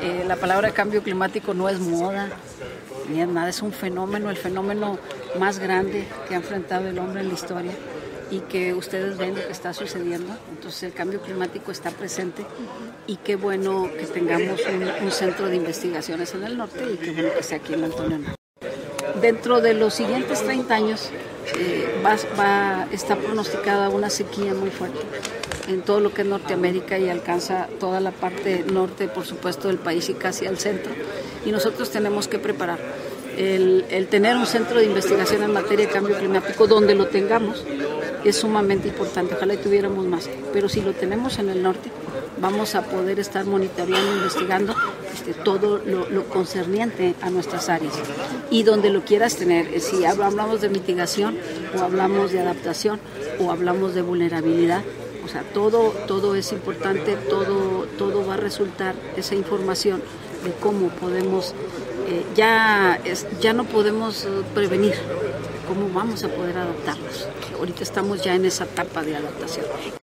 La palabra cambio climático no es moda, ni es nada, es un fenómeno, el fenómeno más grande que ha enfrentado el hombre en la historia y que ustedes ven lo que está sucediendo. Entonces el cambio climático está presente y qué bueno que tengamos un centro de investigaciones en el norte y qué bueno que esté aquí en Antonio Norte. Dentro de los siguientes 30 años está pronosticada una sequía muy fuerte en todo lo que es Norteamérica y alcanza toda la parte norte, por supuesto, del país y casi al centro. Y nosotros tenemos que preparar. El tener un centro de investigación en materia de cambio climático, donde lo tengamos, es sumamente importante. Ojalá y tuviéramos más. Pero si lo tenemos en el norte, vamos a poder estar monitoreando, investigando todo lo concerniente a nuestras áreas. Y donde lo quieras tener, si hablamos de mitigación, o hablamos de adaptación, o hablamos de vulnerabilidad, o sea, todo es importante, todo va a resultar esa información de cómo podemos, ya no podemos prevenir, cómo vamos a poder adaptarnos. Ahorita estamos ya en esa etapa de adaptación.